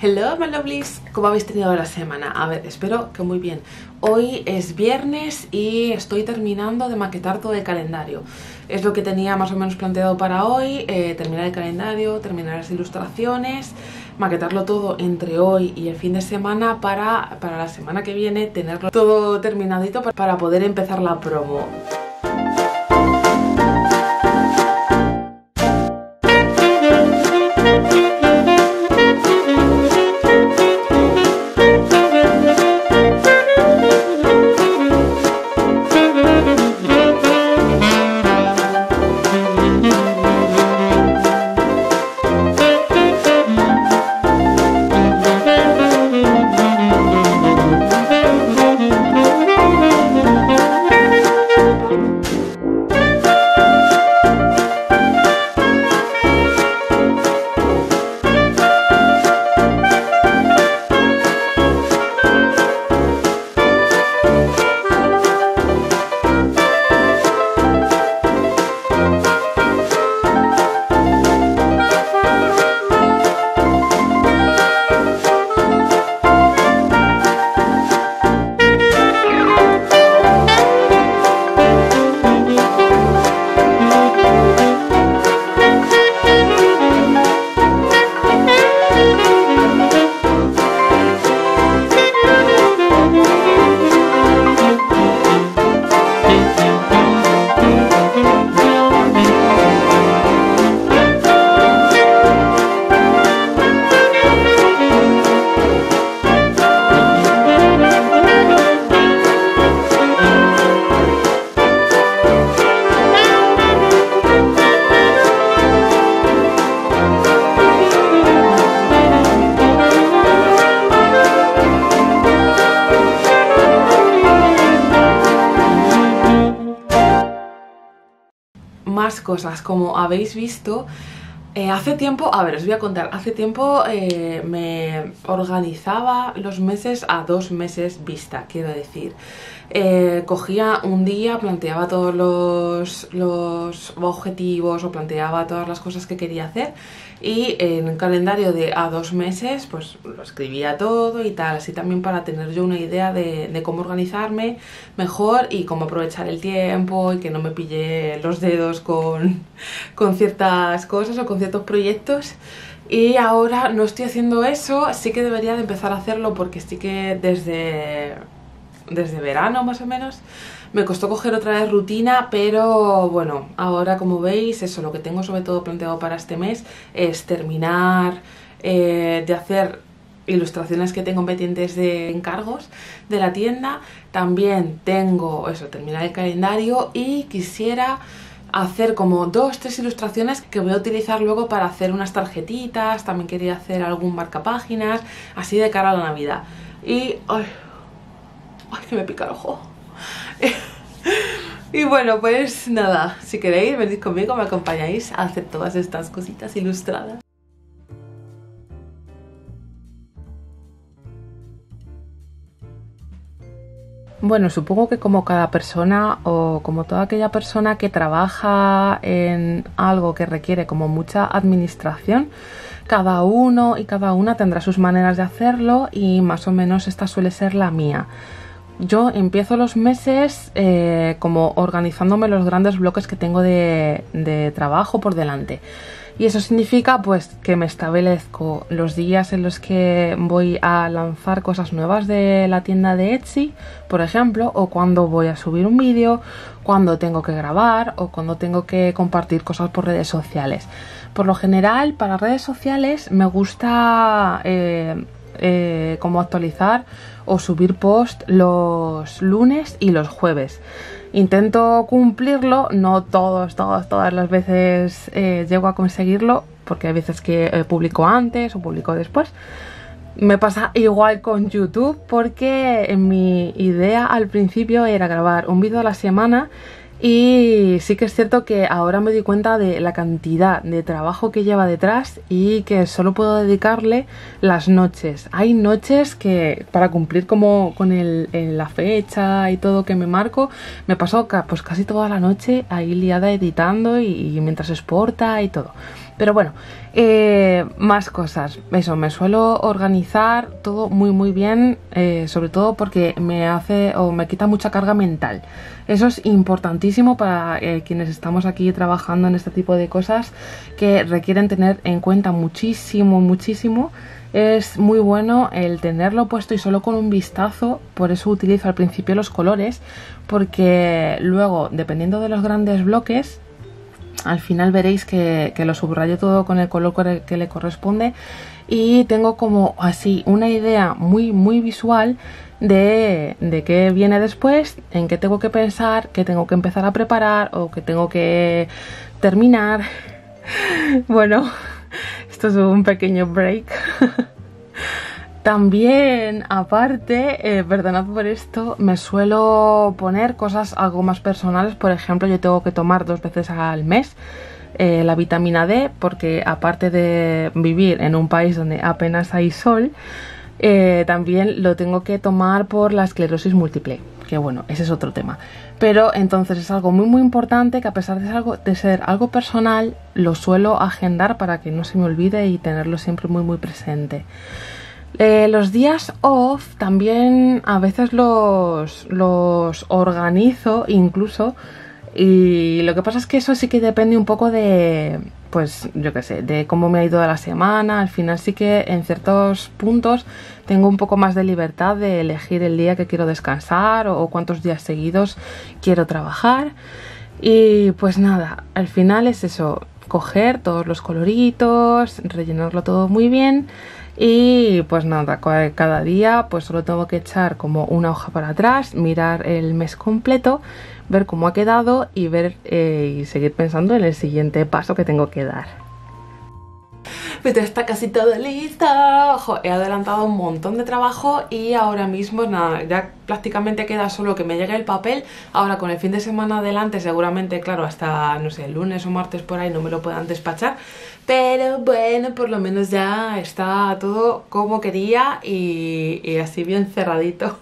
Hello my lovelies, ¿cómo habéis tenido la semana? A ver, espero que muy bien. Hoy es viernes y estoy terminando de maquetar todo el calendario. Es lo que tenía más o menos planteado para hoy, terminar el calendario, terminar las ilustraciones, maquetarlo todo entre hoy y el fin de semana para la semana que viene tenerlo todo terminadito para poder empezar la promo. Más cosas, como habéis visto, hace tiempo, a ver, os voy a contar, hace tiempo me organizaba los meses a 2 meses vista, quiero decir. Cogía un día, planteaba todos los objetivos o planteaba todas las cosas que quería hacer y en un calendario de a 2 meses pues lo escribía todo y tal, así también para tener yo una idea de cómo organizarme mejor y cómo aprovechar el tiempo y que no me pille los dedos con ciertas cosas o con ciertos proyectos. Y ahora no estoy haciendo eso, sí que debería de empezar a hacerlo porque sí que desde verano más o menos me costó coger otra vez rutina, pero bueno, ahora como veis, eso, lo que tengo sobre todo planteado para este mes es terminar de hacer ilustraciones que tengo pendientes de encargos de la tienda. También tengo eso, terminar el calendario y quisiera hacer como 2-3 ilustraciones que voy a utilizar luego para hacer unas tarjetitas. También quería hacer algún marcapáginas así de cara a la Navidad. Y ay, que me pica el ojo. Y bueno, pues nada, si queréis venid conmigo, me acompañáis a hacer todas estas cositas ilustradas. Bueno, supongo que como cada persona o como toda aquella persona que trabaja en algo que requiere como mucha administración, cada uno y cada una tendrá sus maneras de hacerlo y más o menos esta suele ser la mía. Yo empiezo los meses como organizándome los grandes bloques que tengo de trabajo por delante. Y eso significa pues que me establezco los días en los que voy a lanzar cosas nuevas de la tienda de Etsy, por ejemplo, o cuando voy a subir un vídeo, cuando tengo que grabar o cuando tengo que compartir cosas por redes sociales. Por lo general, para redes sociales me gusta como actualizar o subir post los lunes y los jueves. Intento cumplirlo, no todas las veces llego a conseguirlo, porque hay veces que publico antes o publico después. Me pasa igual con YouTube, porque en mi idea al principio era grabar un vídeo a la semana. Y sí que es cierto que ahora me doy cuenta de la cantidad de trabajo que lleva detrás y que solo puedo dedicarle las noches. Hay noches que para cumplir como con la fecha y todo que me marco, me paso pues casi toda la noche ahí liada editando y mientras exporta y todo. Pero bueno, más cosas. Eso, me suelo organizar todo muy bien, sobre todo porque me hace o me quita mucha carga mental. Eso es importantísimo para quienes estamos aquí trabajando en este tipo de cosas que requieren tener en cuenta muchísimo. Es muy bueno el tenerlo puesto y solo con un vistazo, por eso utilizo al principio los colores, porque luego, dependiendo de los grandes bloques, al final veréis que lo subrayo todo con el color que le corresponde y tengo como así una idea muy visual de qué viene después, en qué tengo que pensar, qué tengo que empezar a preparar o qué tengo que terminar. Bueno, esto es un pequeño break. También, aparte, perdonad por esto, me suelo poner cosas algo más personales. Por ejemplo, yo tengo que tomar 2 veces al mes la vitamina D, porque aparte de vivir en un país donde apenas hay sol, también lo tengo que tomar por la esclerosis múltiple, que bueno, ese es otro tema. Pero entonces es algo muy importante que, a pesar de ser algo personal, lo suelo agendar para que no se me olvide y tenerlo siempre muy presente. Los días off también a veces los organizo incluso, y lo que pasa es que eso sí que depende un poco de, pues yo qué sé, de cómo me ha ido de la semana. Al final sí que en ciertos puntos tengo un poco más de libertad de elegir el día que quiero descansar o cuántos días seguidos quiero trabajar. Y pues nada, al final es eso, coger todos los coloritos, rellenarlo todo muy bien. Y pues nada, cada día pues solo tengo que echar como una hoja para atrás, mirar el mes completo, ver cómo ha quedado y ver y seguir pensando en el siguiente paso que tengo que dar. Pues ya está casi todo listo. Ojo, he adelantado un montón de trabajo y ahora mismo nada, ya prácticamente queda solo que me llegue el papel. Ahora con el fin de semana adelante, seguramente, claro, hasta no sé, el lunes o martes por ahí no me lo puedan despachar, pero bueno, por lo menos ya está todo como quería y así bien cerradito.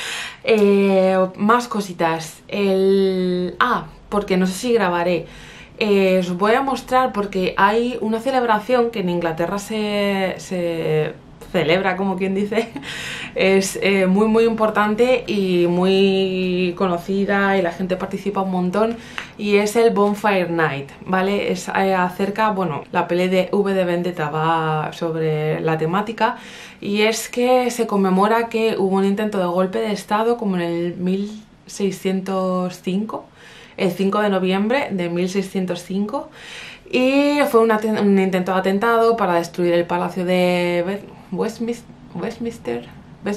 Más cositas. Porque no sé si grabaré. Os voy a mostrar, porque hay una celebración que en Inglaterra se celebra, como quien dice. Es muy importante y muy conocida y la gente participa un montón, y es el Bonfire Night, ¿vale? Es acerca, bueno, la peli de V de Vendetta va sobre la temática, y es que se conmemora que hubo un intento de golpe de estado como en el 1605, el 5 de noviembre de 1605, y fue un intento de atentado para destruir el palacio de Westminster,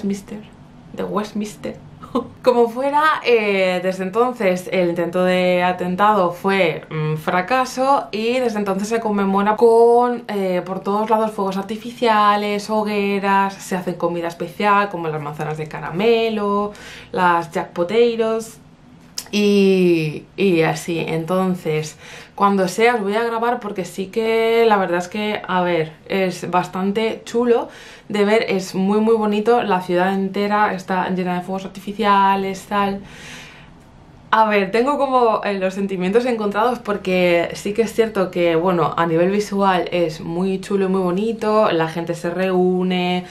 Como fuera, desde entonces el intento de atentado fue fracaso, y desde entonces se conmemora con por todos lados fuegos artificiales, hogueras, se hace comida especial como las manzanas de caramelo, las jack potatoes y así. Entonces, cuando sea os voy a grabar, porque sí que la verdad es que, a ver, es bastante chulo de ver, es muy bonito, la ciudad entera está llena de fuegos artificiales, tal. A ver, tengo como los sentimientos encontrados, porque sí que es cierto que, bueno, a nivel visual es muy chulo y muy bonito, la gente se reúne,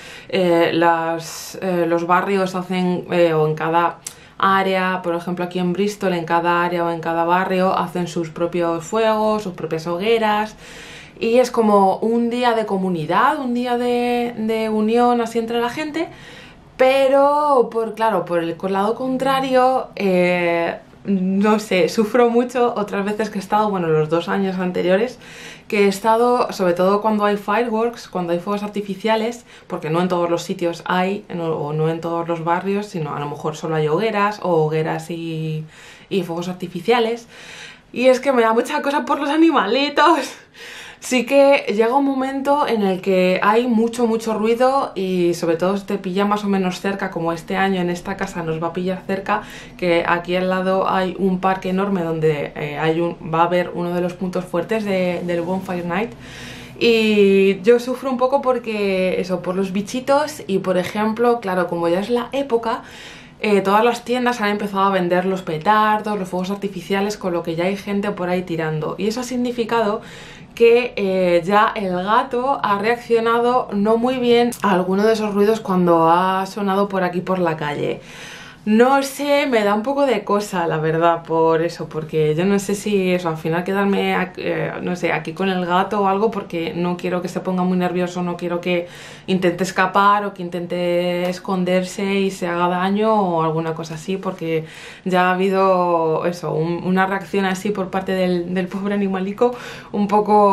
los barrios hacen, o en cada área, por ejemplo aquí en Bristol, en cada área o en cada barrio hacen sus propios fuegos, sus propias hogueras, y es como un día de comunidad, un día de unión así entre la gente. Pero por el lado contrario, no sé, sufro mucho otras veces que he estado, bueno, los 2 años anteriores que he estado, sobre todo cuando hay fireworks, cuando hay fuegos artificiales, porque no en todos los sitios hay, o no en todos los barrios, sino a lo mejor solo hay hogueras y fuegos artificiales, y es que me da mucha cosa por los animalitos. Sí que llega un momento en el que hay mucho ruido, y sobre todo si te pilla más o menos cerca, como este año en esta casa nos va a pillar cerca, que aquí al lado hay un parque enorme donde va a haber uno de los puntos fuertes del Bonfire Night. Y yo sufro un poco porque eso, por los bichitos, y por ejemplo, claro, como ya es la época, todas las tiendas han empezado a vender los petardos, los fuegos artificiales, con lo que ya hay gente por ahí tirando, y eso ha significado que ya el gato ha reaccionado no muy bien a alguno de esos ruidos cuando ha sonado por aquí por la calle. No sé, me da un poco de cosa, la verdad, por eso, porque yo no sé si eso, al final quedarme, no sé, aquí con el gato o algo, porque no quiero que se ponga muy nervioso, no quiero que intente escapar o que intente esconderse y se haga daño o alguna cosa así, porque ya ha habido eso, una reacción así por parte del pobre animalico un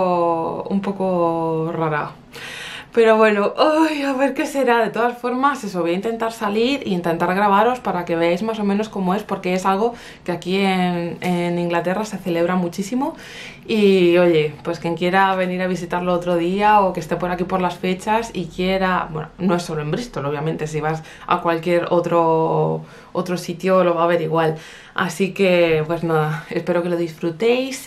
poco rara. Pero bueno, ay, a ver qué será. De todas formas, eso, voy a intentar salir e intentar grabaros para que veáis más o menos cómo es, porque es algo que aquí en Inglaterra se celebra muchísimo. Y oye, pues quien quiera venir a visitarlo otro día o que esté por aquí por las fechas y quiera, bueno, no es solo en Bristol, obviamente, si vas a cualquier otro sitio lo va a ver igual. Así que, pues nada, espero que lo disfrutéis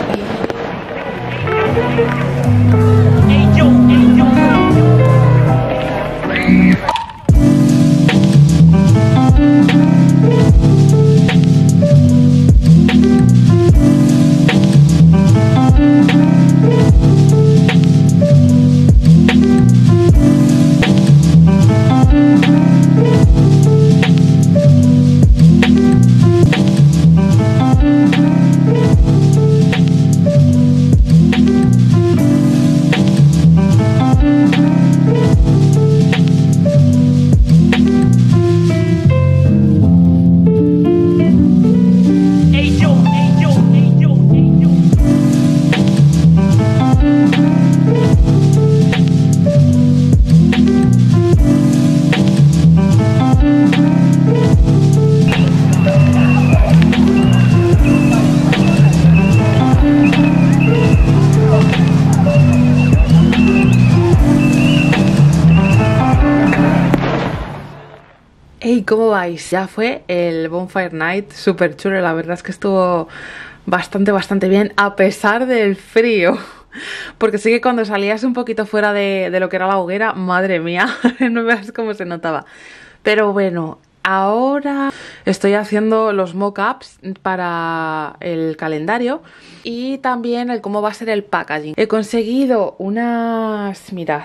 Hey, ¿cómo vais? Ya fue el Bonfire Night, súper chulo, la verdad es que estuvo bastante bien a pesar del frío. Porque sí que cuando salías un poquito fuera de lo que era la hoguera, madre mía, no veas cómo se notaba. Pero bueno, ahora estoy haciendo los mock-ups para el calendario y también el cómo va a ser el packaging. He conseguido unas... mirad.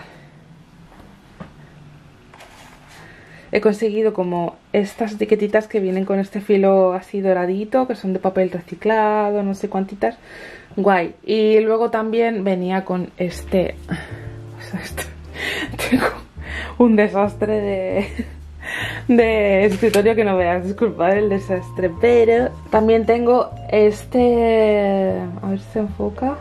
He conseguido como estas etiquetitas que vienen con este filo así doradito, que son de papel reciclado, no sé cuántitas. Guay. Y luego también venía con este... Tengo un desastre de escritorio que no veas, disculpad el desastre. Pero también tengo este... a ver si se enfoca.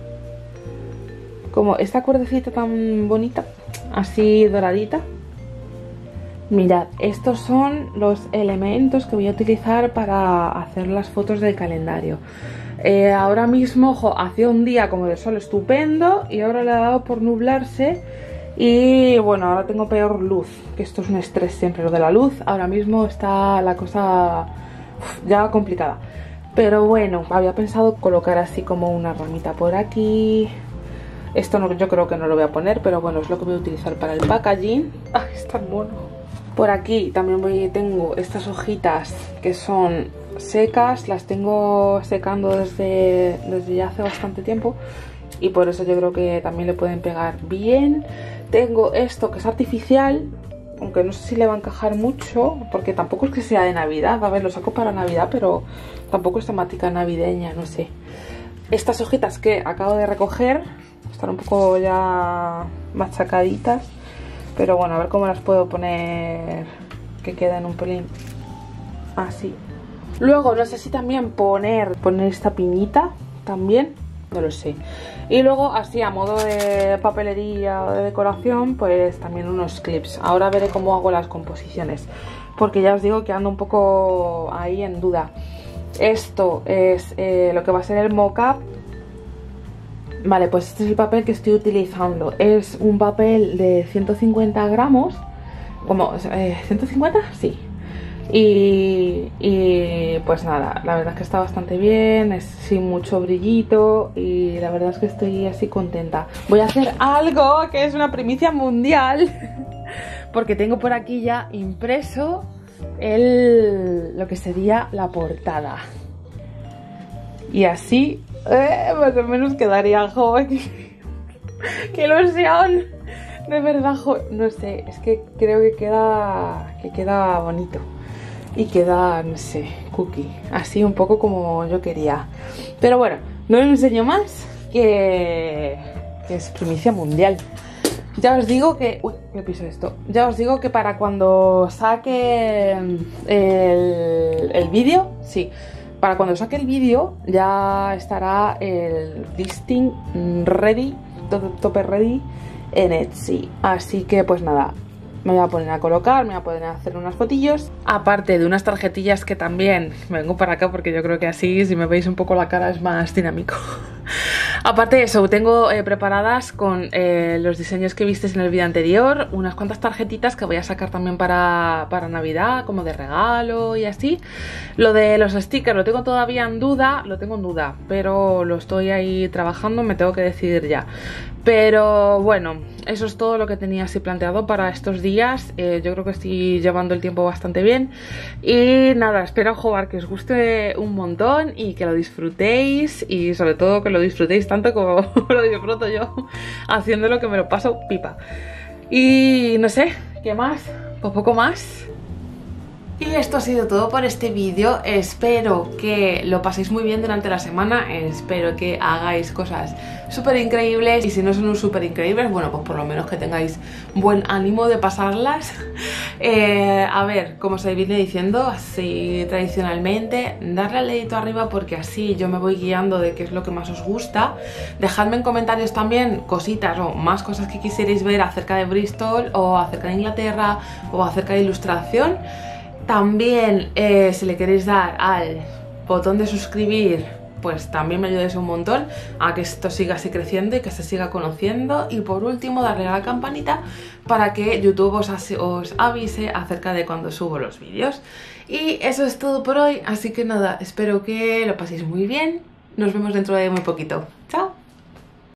Como esta cuerdecita tan bonita, así doradita. Mirad, estos son los elementos que voy a utilizar para hacer las fotos del calendario. Ahora mismo, ojo, hacía un día como de sol estupendo y ahora le ha dado por nublarse y bueno, ahora tengo peor luz, que esto es un estrés siempre, lo de la luz. Ahora mismo está la cosa ya complicada. Pero bueno, había pensado colocar así como una ramita por aquí. Esto no, yo creo que no lo voy a poner, pero bueno, es lo que voy a utilizar para el packaging. ¡Ay, es tan mono! Por aquí también tengo estas hojitas que son secas, las tengo secando desde ya hace bastante tiempo y por eso yo creo que también le pueden pegar bien. Tengo esto que es artificial, aunque no sé si le va a encajar mucho porque tampoco es que sea de Navidad. A ver, lo saco para Navidad, pero tampoco es temática navideña, no sé. Estas hojitas que acabo de recoger están un poco ya machacaditas, pero bueno, a ver cómo las puedo poner que queden un pelín así. Luego no sé si también poner esta piñita también, no lo sé. Y luego así a modo de papelería o de decoración, pues también unos clips. Ahora veré cómo hago las composiciones, porque ya os digo que ando un poco ahí en duda. Esto es lo que va a ser el mock-up. Vale, pues este es el papel que estoy utilizando. Es un papel de 150 gramos. Como, ¿150? Sí. Y pues nada, la verdad es que está bastante bien. Es sin mucho brillito. Y la verdad es que estoy así contenta. Voy a hacer algo que es una primicia mundial. Porque tengo por aquí ya impreso lo que sería la portada. Y así... más o menos quedaría joven. ¡Qué ilusión! De verdad, no sé, es que creo que queda bonito. Y queda, no sé, cookie. Así un poco como yo quería. Pero bueno, no os enseño más, que es primicia mundial. Ya os digo que... Uy, me piso esto. Ya os digo que para cuando saque el vídeo, sí, para cuando saque el vídeo ya estará el listing ready, todo tope ready en Etsy. Así que pues nada, me voy a poner a colocar, me voy a poner a hacer unas fotillos. Aparte de unas tarjetillas que también me vengo para acá porque yo creo que así, si me veis un poco la cara, es más dinámico. Aparte de eso, tengo preparadas con los diseños que visteis en el vídeo anterior, unas cuantas tarjetitas que voy a sacar también para Navidad, como de regalo y así. Lo de los stickers lo tengo todavía en duda, pero lo estoy ahí trabajando, me tengo que decidir ya. Pero bueno, eso es todo lo que tenía así planteado para estos días. Yo creo que estoy llevando el tiempo bastante bien. Y nada, espero jugar que os guste un montón y que lo disfrutéis. Y sobre todo que lo disfrutéis tanto como lo disfruto yo haciéndolo, que me lo paso pipa. Y no sé, ¿qué más? Pues poco más. Y esto ha sido todo por este vídeo. Espero que lo paséis muy bien durante la semana. Espero que hagáis cosas súper increíbles. Y si no son súper increíbles, bueno, pues por lo menos que tengáis buen ánimo de pasarlas. A ver, como se viene diciendo, así tradicionalmente, darle al dedito arriba porque así yo me voy guiando de qué es lo que más os gusta. Dejadme en comentarios también cositas o más cosas que quisierais ver acerca de Bristol o acerca de Inglaterra o acerca de ilustración. También si le queréis dar al botón de suscribir, pues también me ayudáis un montón a que esto siga así creciendo y que se siga conociendo. Y por último, darle a la campanita para que YouTube os avise acerca de cuando subo los vídeos. Y eso es todo por hoy, así que nada, espero que lo paséis muy bien. Nos vemos dentro de muy poquito. ¡Chao!